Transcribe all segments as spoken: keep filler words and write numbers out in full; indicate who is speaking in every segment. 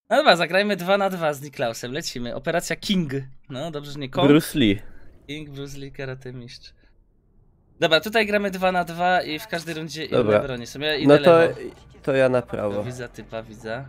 Speaker 1: No dobra, zagrajmy dwa na dwa z Niklausem, lecimy. Operacja King. No, dobrze, że nie Kong.
Speaker 2: Bruce Lee.
Speaker 1: King, Bruce Lee, karate mistrz. Dobra, tutaj gramy dwa na dwa i w każdej rundzie inne
Speaker 2: Dobra.
Speaker 1: bronie są. Ja idę
Speaker 2: No to,
Speaker 1: lewo.
Speaker 2: to ja na prawo.
Speaker 1: Widzę typa, widzę.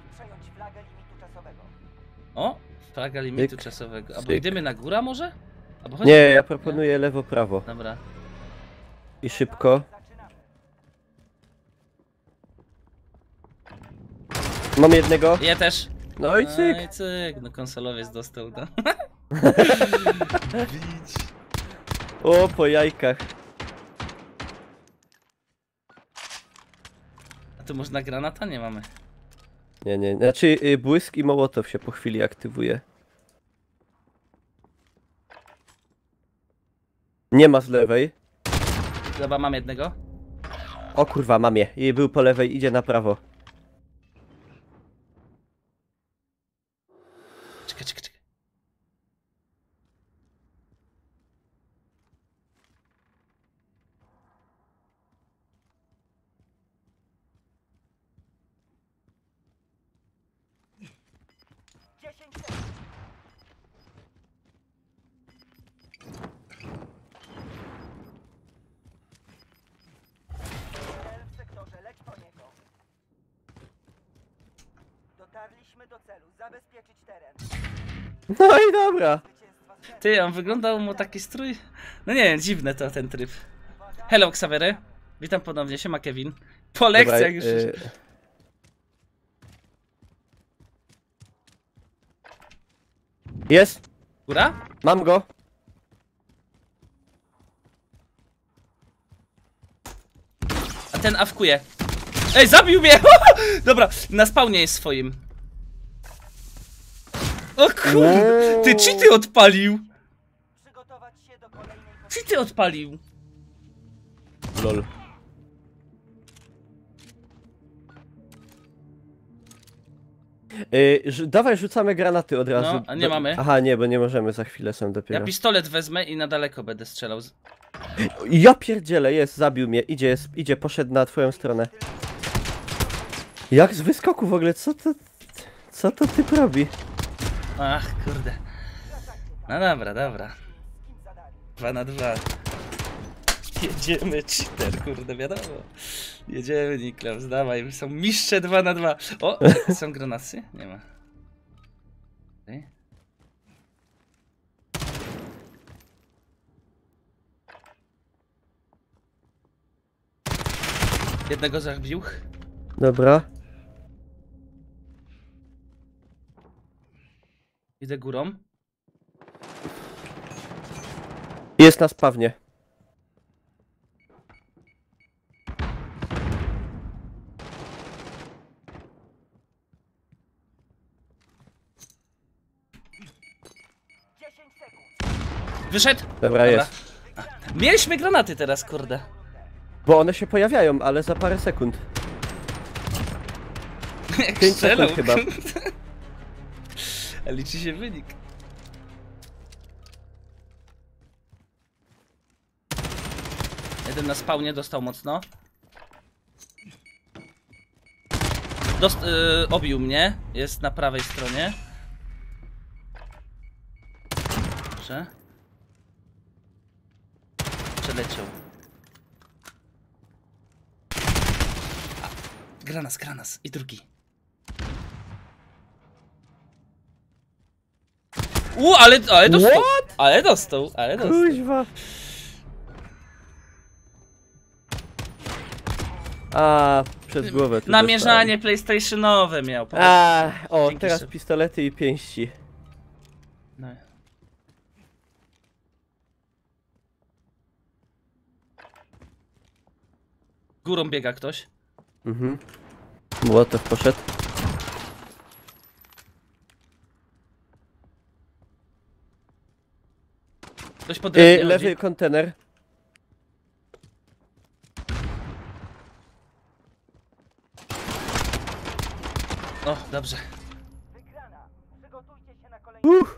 Speaker 1: O, flaga limitu
Speaker 2: Tyk,
Speaker 1: czasowego. Albo
Speaker 2: tyk.
Speaker 1: idziemy na górę może? Albo
Speaker 2: Nie, ja proponuję lewo-prawo.
Speaker 1: Dobra.
Speaker 2: I szybko. Mam jednego.
Speaker 1: Ja też.
Speaker 2: No i cyk.
Speaker 1: No i cyk, no konsolowiec dostał, no. Bić.
Speaker 2: O, po jajkach.
Speaker 1: A tu można granata? Nie mamy.
Speaker 2: Nie, nie, znaczy y, błysk i mołotow się po chwili aktywuje. Nie ma z lewej.
Speaker 1: Dobra, mam jednego.
Speaker 2: O kurwa, mam je. I był po lewej, idzie na prawo.
Speaker 1: Czekaj, czekaj, czekaj.
Speaker 3: Dotarliśmy do celu. Zabezpieczyć teren.
Speaker 2: No i dobra.
Speaker 1: Ty, on wyglądał mu taki strój. No nie wiem, dziwne to ten tryb. Hello, Xavery. Witam ponownie, siema Kevin. Po lekcjach
Speaker 2: Dobra,
Speaker 1: już.
Speaker 2: y... Jest.
Speaker 1: Góra?
Speaker 2: Mam go.
Speaker 1: A ten awkuje. Ej, zabił mnie! Dobra, na spawnie jest swoim. O kurde! Ty, cheaty odpalił!
Speaker 3: Przygotować się do kolejnej
Speaker 1: Cheaty odpalił!
Speaker 2: Lol. Yy, dawaj, rzucamy granaty od razu.
Speaker 1: No, a nie mamy.
Speaker 2: Aha, nie, bo nie możemy, za chwilę są
Speaker 1: Ja
Speaker 2: dopiero.
Speaker 1: pistolet wezmę i na daleko będę strzelał.
Speaker 2: Ja pierdzielę, jest, zabił mnie, idzie, jest, idzie, poszedł na twoją stronę. Jak z wyskoku w ogóle, co to, co to typ robi?
Speaker 1: Ach, kurde. No dobra, dobra. Dwa na dwa. Jedziemy, cheater, kurde, wiadomo. Jedziemy, Niklaus, dawaj, są mistrze dwa na dwa. O, są granaty? Nie ma. Okay. Jednego zabił.
Speaker 2: Dobra.
Speaker 1: Idę górą.
Speaker 2: Jest na spawnie.
Speaker 3: dziesięć sekund.
Speaker 1: Wyszedł?
Speaker 2: Dobra, jest.
Speaker 1: A, mieliśmy granaty teraz, kurde.
Speaker 2: Bo one się pojawiają, ale za parę sekund.
Speaker 1: Jak
Speaker 2: Pięć
Speaker 1: strzelał,
Speaker 2: sekund chyba.
Speaker 1: kurde. A liczy się wynik. Jeden na spawnie dostał mocno. Dost yy, obił mnie. Jest na prawej stronie. Dobrze. Przeleciał. A, granas, granas. I drugi. U, ale, ale dostał.
Speaker 2: What?
Speaker 1: Ale dostał, ale dostał.
Speaker 2: Kuźwa. A, przez głowę tu
Speaker 1: Namierzanie PlayStationowe miał.
Speaker 2: dostałem. A, o,
Speaker 1: Dzięki
Speaker 2: teraz
Speaker 1: sobie.
Speaker 2: pistolety i pięści.
Speaker 1: No. Górą biega ktoś.
Speaker 2: Mhm. Młotow poszedł.
Speaker 1: Ktoś pod
Speaker 2: Yy,
Speaker 1: lewy.
Speaker 2: lewy kontener.
Speaker 1: O, dobrze.
Speaker 3: Wygrana. Przygotujcie się na kolejną.
Speaker 2: Uff.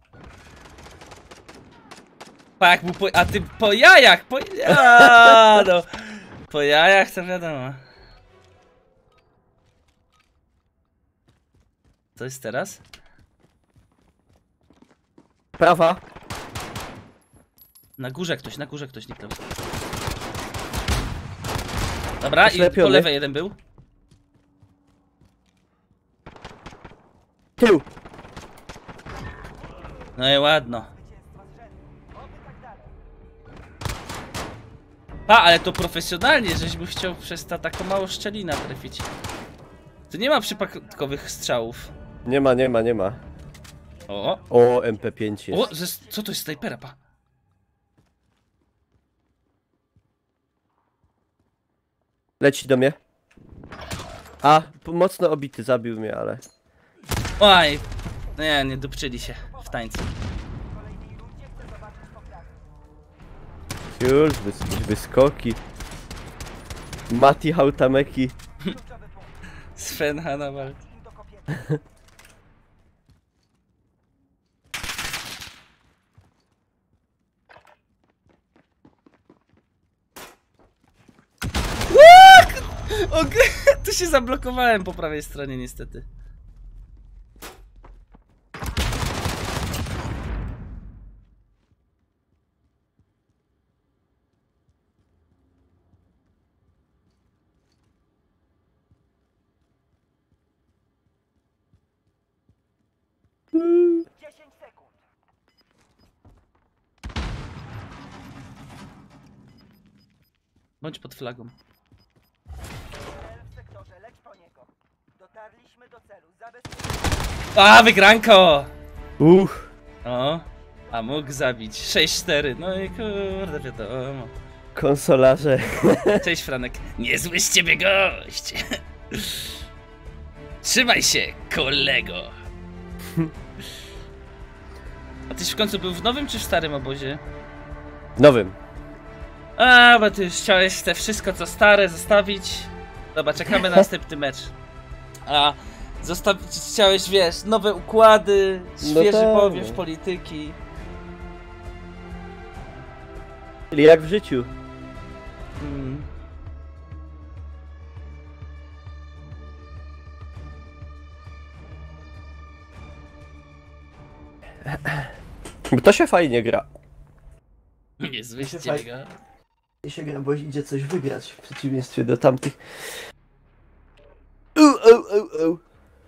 Speaker 1: Pa, jak był po... A ty po jajach! Po... A, no. Po jajach to wiadomo. Co jest teraz?
Speaker 2: Prawa.
Speaker 1: Na górze ktoś, na górze ktoś, Niklaus. Dobra, i po
Speaker 2: Oślepiony.
Speaker 1: lewej jeden był.
Speaker 2: Tył.
Speaker 1: No i ładno. Pa, ale to profesjonalnie, żeś by chciał przez ta taką małą szczelina trafić. Tu nie ma przypadkowych strzałów.
Speaker 2: Nie ma, nie ma, nie ma.
Speaker 1: O,
Speaker 2: O, M P pięć jest.
Speaker 1: o, ze, co to jest snajpera, pa?
Speaker 2: Leci do mnie. A, p- mocno obity, zabił mnie, ale...
Speaker 1: Oj, no nie, nie dupczyli się w tańcu.
Speaker 2: Już, wys wyskoki. Mati Hautameki.
Speaker 1: Sven Hannawald. Ok, tu się zablokowałem po prawej stronie niestety.
Speaker 3: dziesięć sekund.
Speaker 1: Bądź pod flagą.
Speaker 3: Cel w sektorze, leć po niego. Dotarliśmy do celu. Zabezpiecz...
Speaker 1: A, wygranko!
Speaker 2: Uch.
Speaker 1: O, a mógł zabić. sześć cztery, no i kurde wiadomo.
Speaker 2: Konsolarze.
Speaker 1: Cześć Franek. Niezły z ciebie gość. Trzymaj się, kolego. A tyś w końcu był w nowym czy w starym obozie?
Speaker 2: Nowym.
Speaker 1: A, bo ty już chciałeś te wszystko co stare zostawić. Dobra, czekamy na następny mecz. A, zostawić chciałeś, wiesz, nowe układy,
Speaker 2: No
Speaker 1: świeży
Speaker 2: tak,
Speaker 1: powiew
Speaker 2: no.
Speaker 1: polityki.
Speaker 2: Czyli jak w życiu.
Speaker 1: Hmm.
Speaker 2: Bo to się fajnie gra.
Speaker 1: Niezły z
Speaker 2: się
Speaker 1: ciebie
Speaker 2: faj-
Speaker 1: gość.
Speaker 2: I się gra, bo idzie coś wygrać w przeciwieństwie do tamtych. U, u, u, u.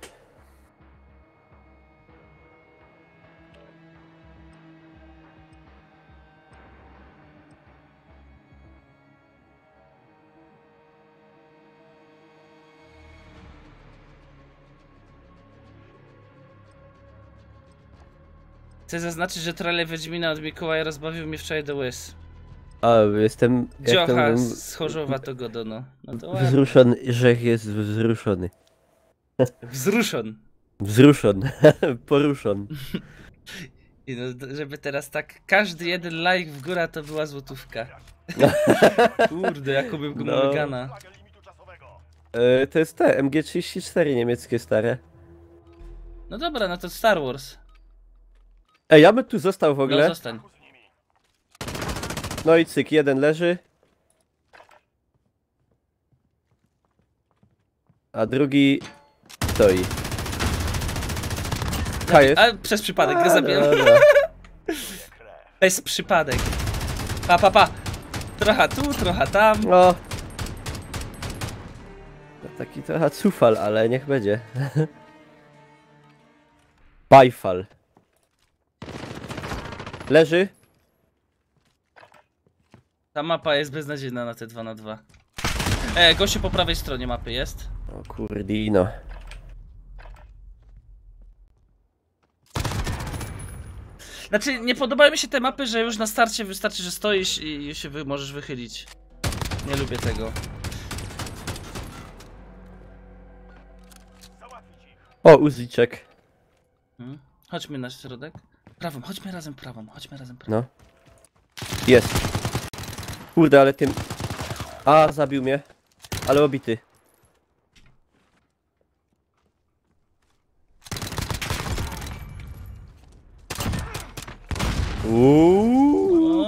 Speaker 1: Chcę zaznaczyć, że trailer Wiedźmina od Mikołaja rozbawił mnie wczoraj do łez.
Speaker 2: A, jestem...
Speaker 1: Dziocha
Speaker 2: jestem
Speaker 1: z Chorzowa to Godono. No to ładnie.
Speaker 2: wzruszony, Rzech jest wzruszony.
Speaker 1: Wzruszon.
Speaker 2: Wzruszon. Poruszon.
Speaker 1: I no, d- żeby teraz tak każdy jeden like w górę to była złotówka. Kurde, jakobym go
Speaker 2: No.
Speaker 1: Morgana.
Speaker 2: E, to jest te M G trzydzieści cztery niemieckie stare.
Speaker 1: No dobra, no to Star Wars.
Speaker 2: Ej, ja bym tu został w
Speaker 1: No
Speaker 2: ogóle.
Speaker 1: zostań.
Speaker 2: No i cyk, jeden leży. A drugi stoi. K jest.
Speaker 1: A przez przypadek go
Speaker 2: A,
Speaker 1: zabiłem.
Speaker 2: dobra.
Speaker 1: Bez przypadek. Pa, pa, pa. Trochę tu, trochę tam.
Speaker 2: No. To taki trochę cufal, ale niech będzie. Bajfal. Leży.
Speaker 1: Ta mapa jest beznadziejna na te dwa na dwa. E, gościu po prawej stronie mapy jest.
Speaker 2: O kurdino.
Speaker 1: Znaczy, nie podobają mi się te mapy, że już na starcie wystarczy, że stoisz i się wy możesz wychylić. Nie lubię tego.
Speaker 2: O, Uziczek.
Speaker 1: Hmm? Chodźmy na środek. Prawą, chodźmy razem prawą, chodźmy razem prawą.
Speaker 2: No. Jest. Kurde, ale tym... A, zabił mnie. Ale obity. Uuuu.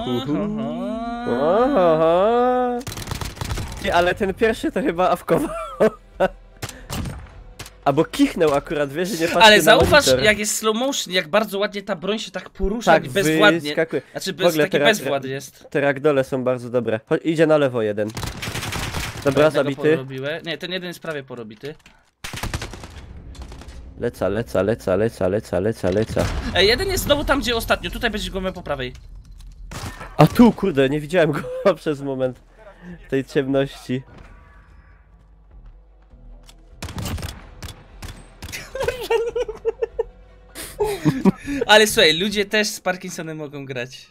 Speaker 2: Aha. Nie, ale ten pierwszy to chyba awkował. Albo kichnął akurat, wiesz, że nie patrzy
Speaker 1: Ale
Speaker 2: na
Speaker 1: zauważ,
Speaker 2: monitor.
Speaker 1: jak jest slow motion, jak bardzo ładnie ta broń się tak porusza
Speaker 2: Tak,
Speaker 1: bezwładnie.
Speaker 2: wyskakuje.
Speaker 1: Znaczy
Speaker 2: W
Speaker 1: bez,
Speaker 2: ogóle
Speaker 1: taki
Speaker 2: teraz-
Speaker 1: bezwład jest.
Speaker 2: Te ragdole są bardzo dobre. Chodź, idzie na lewo jeden. Dobra,
Speaker 1: Jednego
Speaker 2: zabity.
Speaker 1: porobiłem. Nie, ten jeden jest prawie porobity.
Speaker 2: Leca, leca, leca, leca, leca, leca, leca.
Speaker 1: Ej, jeden jest znowu tam, gdzie ostatnio. Tutaj będziesz go miał po prawej.
Speaker 2: A tu, kurde, nie widziałem go przez moment tej ciemności.
Speaker 1: Ale słuchaj, ludzie też z Parkinsonem mogą grać.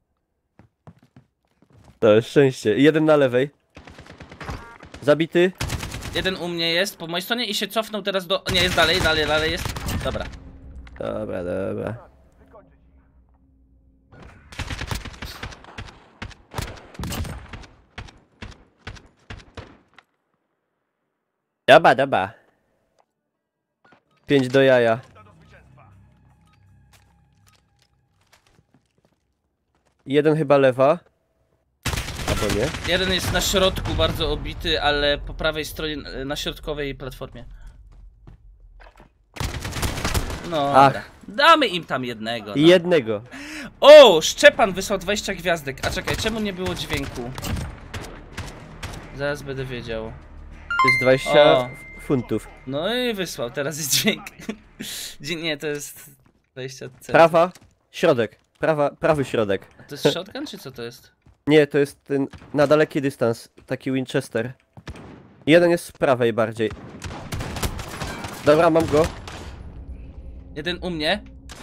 Speaker 2: To szczęście. Jeden na lewej. Zabity.
Speaker 1: Jeden u mnie jest po mojej stronie i się cofnął teraz do... Nie, jest dalej, dalej, dalej jest. Dobra.
Speaker 2: Dobra, dobra. Dobra, dobra. Pięć do jaja. Jeden chyba lewa. Albo nie.
Speaker 1: Jeden jest na środku bardzo obity, ale po prawej stronie, na środkowej platformie. No,
Speaker 2: Ach.
Speaker 1: dobra. Damy im tam jednego.
Speaker 2: I
Speaker 1: No.
Speaker 2: jednego.
Speaker 1: O, Szczepan wysłał dwadzieścia gwiazdek. A czekaj, czemu nie było dźwięku? Zaraz będę wiedział.
Speaker 2: To jest dwadzieścia
Speaker 1: O.
Speaker 2: funtów.
Speaker 1: No i wysłał, teraz jest dźwięk. Dzie- Nie, to jest dwadzieścia C.
Speaker 2: Prawa, środek. Prawa, prawy środek.
Speaker 1: A to jest shotgun, czy co to jest?
Speaker 2: Nie, to jest ten na daleki dystans. Taki Winchester. Jeden jest z prawej bardziej. Dobra, mam go.
Speaker 1: Jeden u mnie.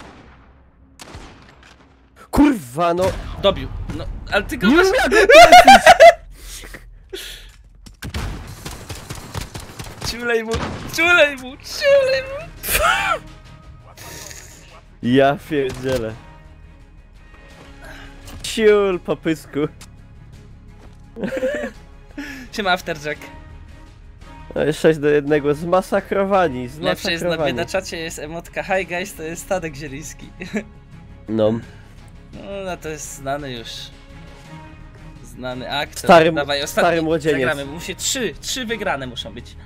Speaker 2: Kurwa, no.
Speaker 1: Dobił. No, ale ty go
Speaker 2: Nie
Speaker 1: masz...
Speaker 2: umiem.
Speaker 1: Ciulej mu, ciulej mu, ciulej mu.
Speaker 2: Ja pierdzielę. Ciul po pysku.
Speaker 1: Siema Afterjack.
Speaker 2: No, sześć do jednego. Zmasakrowani.
Speaker 1: Lepsze jest na,
Speaker 2: Zmasakrowani.
Speaker 1: na czacie jest emotka Hi guys, to jest Stanek Zieliński.
Speaker 2: No.
Speaker 1: No, no to jest znany już. Znany aktor.
Speaker 2: Stary,
Speaker 1: Dawaj, ostatni
Speaker 2: stary młodzieniec.
Speaker 1: zagramy. Musi trzy, trzy wygrane muszą być.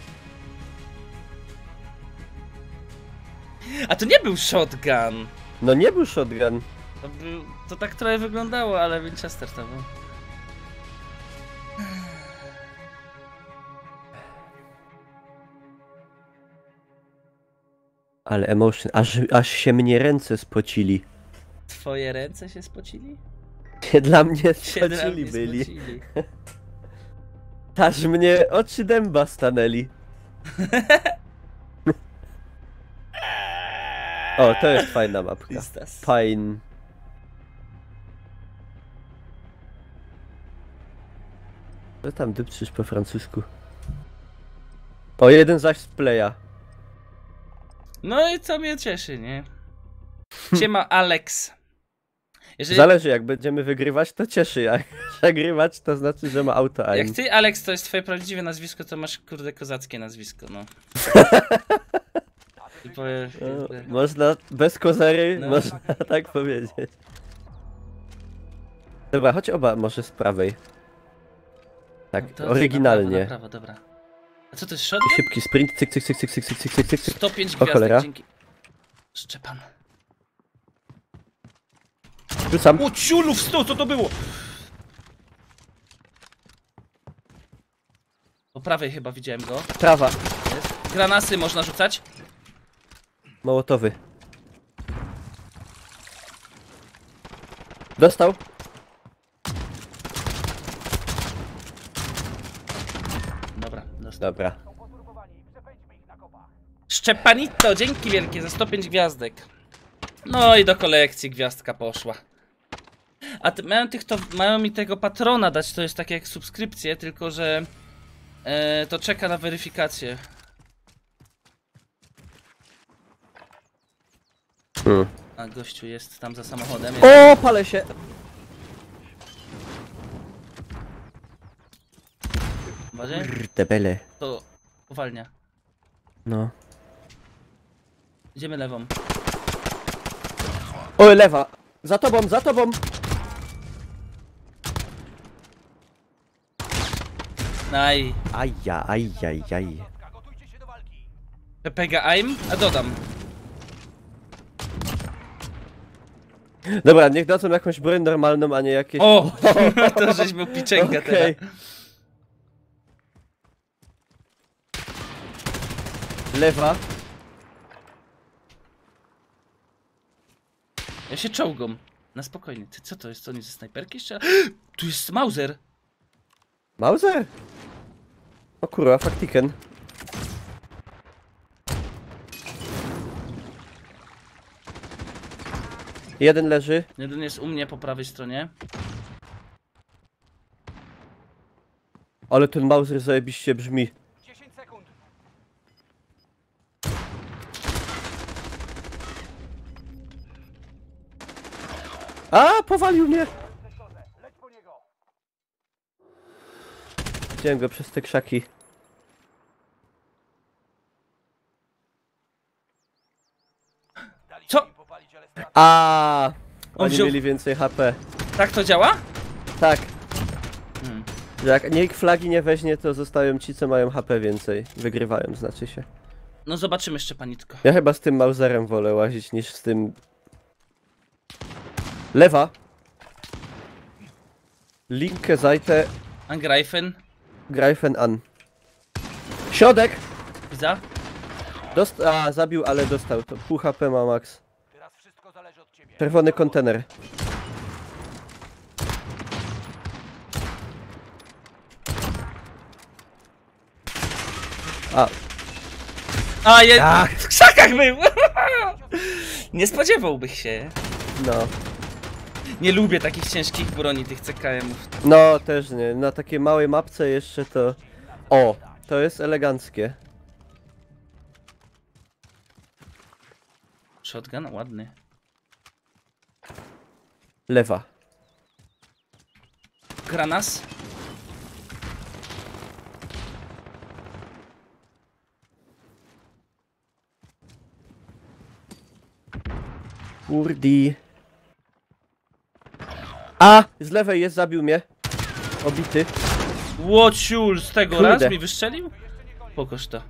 Speaker 1: A to nie był shotgun.
Speaker 2: No nie był shotgun.
Speaker 1: To, był, to tak trochę wyglądało, ale Winchester to był.
Speaker 2: Ale emotion. Aż, aż się mnie ręce spocili.
Speaker 1: Twoje ręce się spocili?
Speaker 2: Nie dla mnie
Speaker 1: Się dla
Speaker 2: spocili
Speaker 1: mnie
Speaker 2: byli.
Speaker 1: spocili.
Speaker 2: Aż mnie oczy dęba stanęli. O, to jest fajna mapka.
Speaker 1: Pistas.
Speaker 2: Fajn. Co tam dupczysz po francusku? O, jeden zaś z playa.
Speaker 1: No i co mnie cieszy, nie? Siema Alex. Jeżeli,
Speaker 2: Zależy, jak będziemy wygrywać, to cieszy. Jak przegrywać, to znaczy, że ma auto
Speaker 1: jak
Speaker 2: aim.
Speaker 1: ty, Alex, to jest twoje prawdziwe nazwisko, to masz kurde kozackie nazwisko, no. I powie,
Speaker 2: No, można bez kozery,
Speaker 1: No.
Speaker 2: można tak powiedzieć. Dobra, chodź oba może z prawej. Tak,
Speaker 1: No to-
Speaker 2: oryginalnie.
Speaker 1: Na prawo, na prawo, dobra. A co to jest shotgun?
Speaker 2: Szybki sprint, cyk, cyk, cyk, cyk, cyk, cyk, cyk, cyk, cyk, cyk.
Speaker 1: sto pięć
Speaker 2: O
Speaker 1: gwiazdek,
Speaker 2: cholera.
Speaker 1: dzięki. Szczepan.
Speaker 2: Rzucam.
Speaker 1: O ciulów sto, co to było? Po prawej chyba widziałem go.
Speaker 2: Prawa,
Speaker 1: Jest. Granasy można rzucać.
Speaker 2: mołotowy. Dostał.
Speaker 1: Dobra, dostał.
Speaker 2: Dobra.
Speaker 1: Szczepanito, dzięki wielkie za sto pięć gwiazdek. No i do kolekcji gwiazdka poszła. A ty, mają, tych to, mają mi tego patrona dać, to jest takie jak subskrypcje, tylko że e, to czeka na weryfikację.
Speaker 2: Hmm.
Speaker 1: A gościu jest tam za samochodem.
Speaker 2: O, palę się.
Speaker 1: Uważaj,
Speaker 2: Debele.
Speaker 1: to uwalnia.
Speaker 2: No.
Speaker 1: Idziemy lewą.
Speaker 2: O, lewa. Za tobą, za tobą.
Speaker 1: Aj.
Speaker 2: Ajja, ajjaj, jaj.
Speaker 1: Pepega aim? A dodam.
Speaker 2: Dobra, niech dadzą jakąś broń normalną, a nie jakieś...
Speaker 1: O! To żeś był piczenka
Speaker 2: Okej.
Speaker 1: teraz.
Speaker 2: Lewa.
Speaker 1: Ja się czołgam. Na spokojnie. Ty co to jest? Co oni ze snajperki jeszcze? Tu jest Mauser!
Speaker 2: Mauser? O kurwa, faktiken. Jeden leży.
Speaker 1: Jeden jest u mnie po prawej stronie.
Speaker 2: Ale ten Mauser zajebiście brzmi.
Speaker 3: dziesięć sekund.
Speaker 2: A, powalił mnie!
Speaker 3: Sektorze, leć po niego.
Speaker 2: Widziałem go przez te krzaki.
Speaker 3: Daliśmy
Speaker 1: Co?
Speaker 3: im popalić, ale straty.
Speaker 2: A,
Speaker 1: On
Speaker 2: oni
Speaker 1: wziął-
Speaker 2: mieli więcej H P.
Speaker 1: Tak to działa?
Speaker 2: Tak.
Speaker 1: Hmm.
Speaker 2: Że jak nikt flagi nie weźmie, to zostają ci, co mają H P więcej. Wygrywają, znaczy się.
Speaker 1: No zobaczymy jeszcze, panitko.
Speaker 2: Ja chyba z tym Mauserem wolę łazić niż z tym... Lewa. Linke Seite
Speaker 1: Angreifen.
Speaker 2: Greifen an. Środek!
Speaker 1: Widzę.
Speaker 2: Dost A, zabił, ale dostał. To pół H P ma max.
Speaker 3: Teraz wszystko zależy od ciebie.
Speaker 2: Czerwony kontener. A,
Speaker 1: A, je... w krzakach był! Nie spodziewałbych się.
Speaker 2: no.
Speaker 1: Nie lubię takich ciężkich broni, tych C K M-ów.
Speaker 2: No, też nie. Na takiej małej mapce jeszcze to... O, to jest eleganckie.
Speaker 1: Shotgun? Ładny.
Speaker 2: Lewa.
Speaker 1: Granas?
Speaker 2: Urdi. A! Z lewej jest, zabił mnie. Obity.
Speaker 1: Łociul, z tego
Speaker 2: Kurde.
Speaker 1: raz mi wystrzelił? Pokaż to.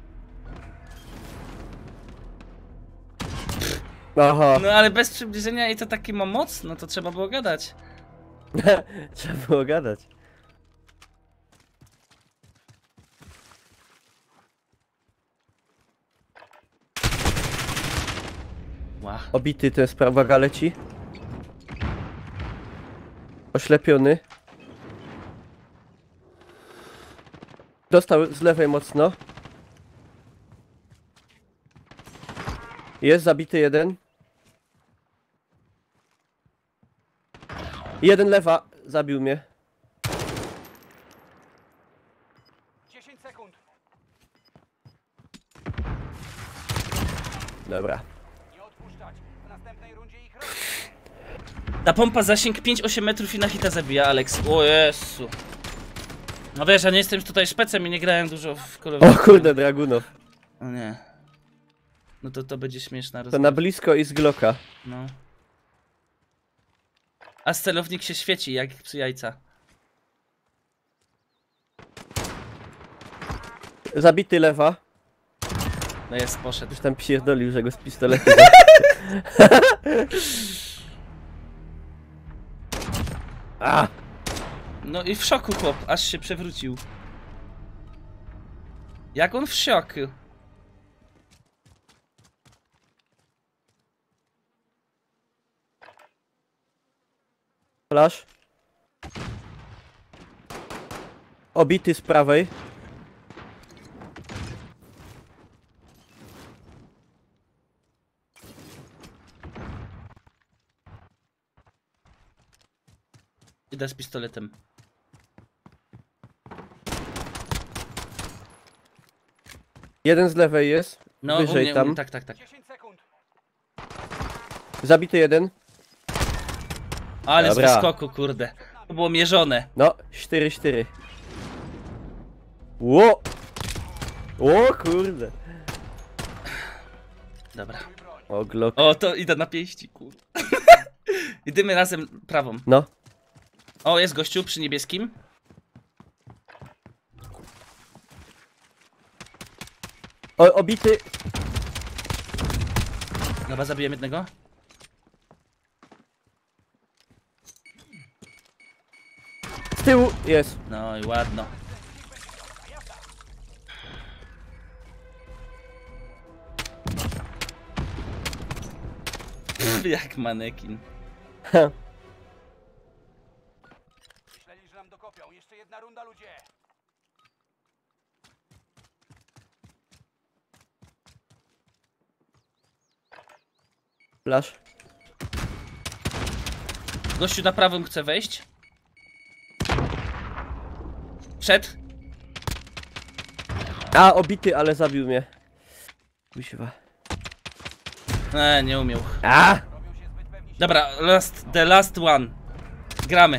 Speaker 2: Aha.
Speaker 1: No ale bez przybliżenia i to taki ma moc, no to trzeba było gadać.
Speaker 2: Trzeba było gadać.
Speaker 1: Ła.
Speaker 2: Obity, ten z prawa leci. Oślepiony. Dostał z lewej mocno. Jest zabity jeden. Jeden lewa zabił mnie.
Speaker 3: dziesięć sekund.
Speaker 2: Dobra.
Speaker 3: Nie odpuszczać. W następnej rundzie ich roz...
Speaker 1: Ta pompa zasięg pięć osiem metrów i na hita zabija, Alex. O Jezu. No wiesz, ja nie jestem tutaj szpecem i nie grałem dużo w Call of
Speaker 2: O
Speaker 1: Duty.
Speaker 2: kurde, Dragunov.
Speaker 1: O nie. No to to będzie śmieszna
Speaker 2: To
Speaker 1: rozmowa.
Speaker 2: na blisko i z Glocka.
Speaker 1: No. A celownik się świeci jak przy jajca.
Speaker 2: Zabity lewa.
Speaker 1: No jest, poszedł.
Speaker 2: Już tam pierdolił, że go z pistoletu. A!
Speaker 1: No i w szoku chłop, aż się przewrócił. Jak on w szoku?
Speaker 2: Flash. Obity z prawej.
Speaker 1: Idę z pistoletem.
Speaker 2: Jeden z lewej jest.
Speaker 1: No,
Speaker 2: Wyżej
Speaker 1: u mnie,
Speaker 2: tam.
Speaker 1: u mnie, tak, tak, tak.
Speaker 3: dziesięć sekund.
Speaker 2: Zabity jeden.
Speaker 1: Ale
Speaker 2: Dobra.
Speaker 1: z wyskoku, kurde. To było mierzone.
Speaker 2: No, cztery cztery. Ło! O kurde.
Speaker 1: Dobra.
Speaker 2: O Glock.
Speaker 1: O, to idę na pięści, kurde. Idziemy razem prawą.
Speaker 2: No.
Speaker 1: O, jest gościu przy niebieskim.
Speaker 2: O, obity.
Speaker 1: Dobra, zabiłem jednego.
Speaker 2: Z tyłu jest.
Speaker 1: No i ładno. Pff, jak manekin.
Speaker 3: Myśleli, że nam dokopią. Jeszcze jedna runda, ludzie.
Speaker 2: Flash.
Speaker 1: Gościu na prawym chce wejść. Wszedł.
Speaker 2: A, obity, ale zabił mnie. Kuźwa.
Speaker 1: E, nie umiał.
Speaker 2: A!
Speaker 1: Dobra, last, the last one. Gramy.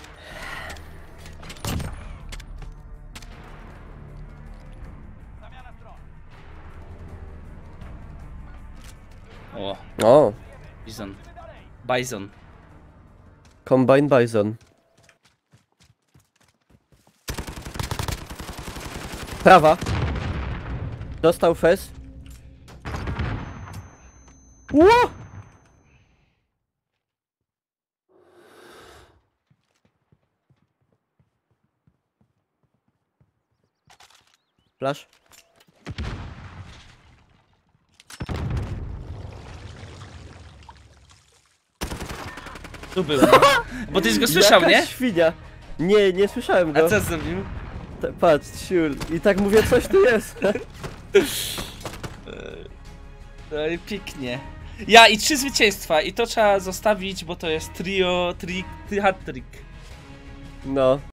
Speaker 1: O,
Speaker 2: O,
Speaker 1: Bison. Bison.
Speaker 2: Combine Bison. Prawa. Dostał fez. Ło! Flash.
Speaker 1: Tu był. No. Bo tyś go słyszał,
Speaker 2: Jaka
Speaker 1: nie?
Speaker 2: świnia. Nie, nie słyszałem
Speaker 1: A
Speaker 2: go.
Speaker 1: co zrobił?
Speaker 2: T- Patrz, siul. I tak mówię, coś tu jest.
Speaker 1: No i pięknie. Ja i trzy zwycięstwa i to trzeba zostawić, bo to jest trio, trik, hat trick.
Speaker 2: No.